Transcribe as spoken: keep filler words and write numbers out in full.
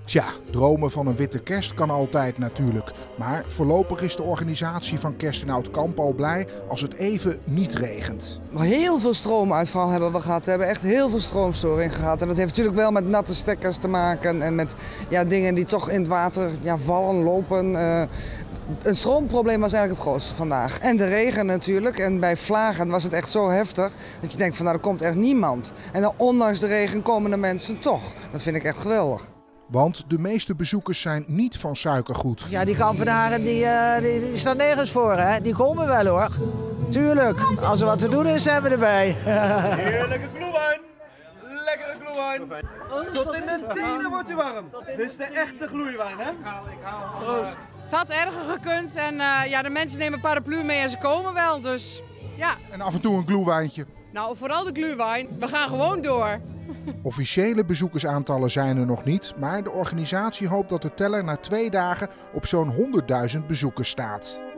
Tja, dromen van een witte kerst kan altijd natuurlijk. Maar voorlopig is de organisatie van Kerst in Oud-Kamp al blij als het even niet regent. Heel veel stroomuitval hebben we gehad. We hebben echt heel veel stroomstoring gehad. En dat heeft natuurlijk wel met natte stekkers te maken. En met ja, dingen die toch in het water ja, vallen, lopen. Uh, een stroomprobleem was eigenlijk het grootste vandaag. En de regen natuurlijk. En bij Vlagen was het echt zo heftig dat je denkt van nou, er komt echt niemand. En dan ondanks de regen komen de mensen toch. Dat vind ik echt geweldig. Want de meeste bezoekers zijn niet van suikergoed. Ja, die Kampenaren die, uh, die, die staan nergens voor, hè? Die komen wel hoor. Tuurlijk, als er wat te doen is, zijn we erbij. Heerlijke glühwein. Lekkere glühwein. Tot in de tenen wordt u warm. Dit is de echte glühwein, hè? Proost. Het had erger gekund en uh, ja, de mensen nemen paraplu mee en ze komen wel, dus ja. En af en toe een glühweintje. Nou, vooral de glühwein. We gaan gewoon door. Officiële bezoekersaantallen zijn er nog niet, maar de organisatie hoopt dat de teller na twee dagen op zo'n honderdduizend bezoekers staat.